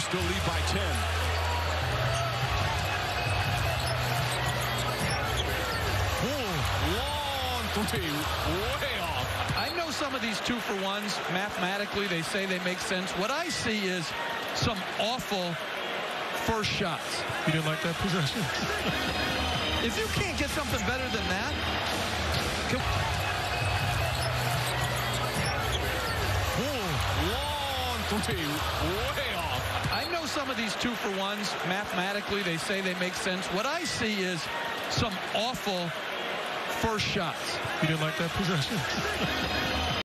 still lead by 10. Long three, way off. I know some of these 2-for-1s, mathematically, they say they make sense. What I see is some awful first shots. You didn't like that possession? If you can't get something better than that, Long three, way off. I know some of these 2-for-1s, mathematically, they say they make sense. What I see is some awful first shots. You didn't like that possession?